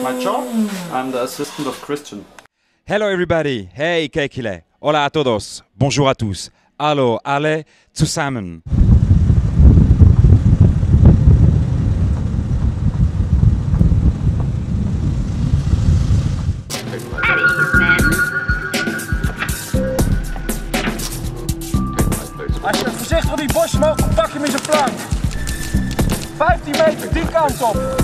My job, I'm the assistant of Christian. Hello everybody, hey Kekile, hola a todos, bonjour à tous, hallo alle zusammen. Als je voorzichtig op die bos loopt, dan pak je hem in zijn plank. 15 meter, die kant op.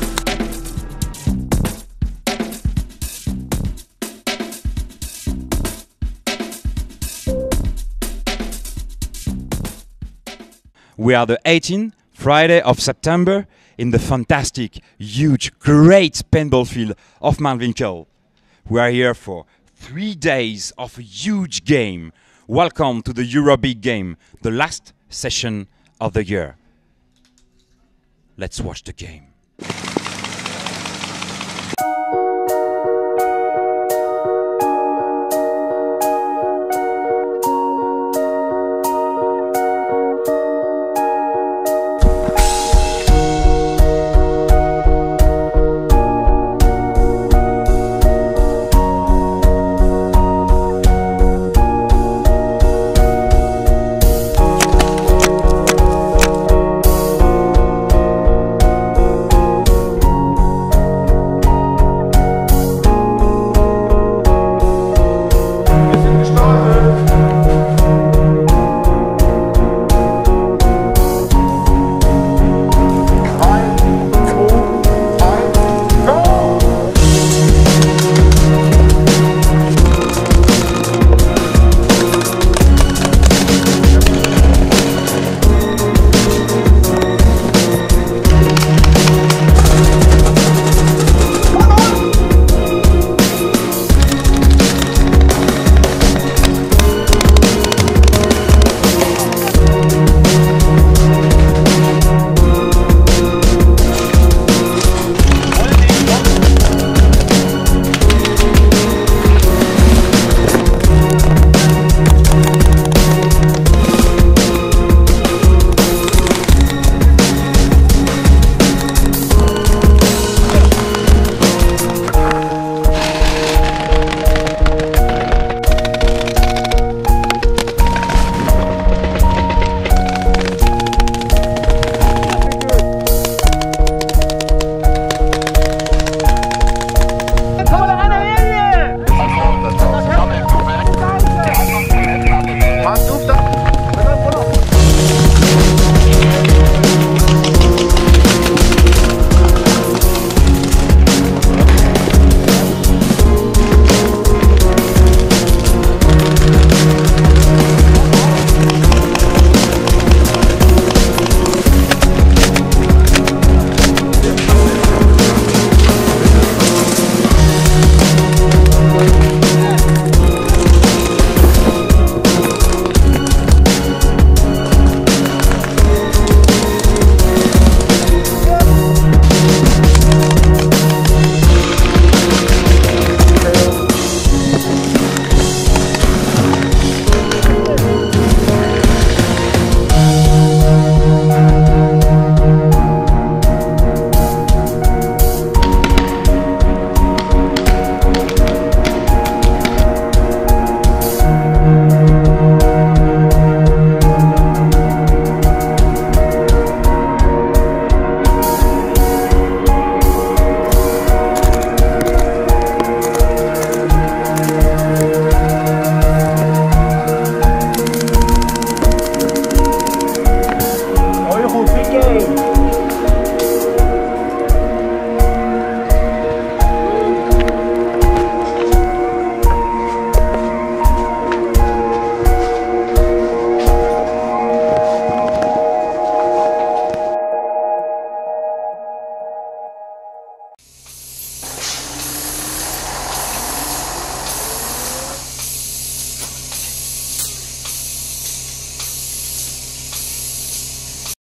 We are the 18th Friday of September in the fantastic, huge, great paintball field of Mount Winkel. We are here for 3 days of a huge game. Welcome to the EuroBigGame, the last session of the year. Let's watch the game.